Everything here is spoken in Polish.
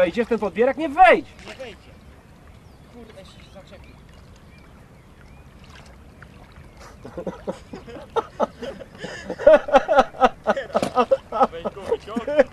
wejdzie w ten podbierak, nie wejdź! Nie wejdzie. Kurde, się zaczepił. Weź go wyciągnij.